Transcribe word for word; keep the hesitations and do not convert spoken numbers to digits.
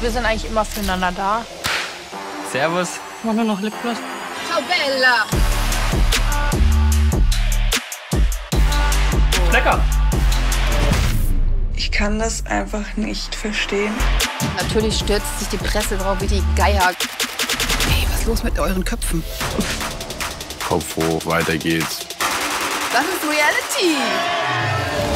Wir sind eigentlich immer füreinander da. Servus. Mach nur noch Lipgloss. Ciao, Bella. Lecker. Ich kann das einfach nicht verstehen. Natürlich stürzt sich die Presse drauf wie die Geier. Hey, was ist los mit euren Köpfen? Kopf hoch, weiter geht's. Das ist Reality.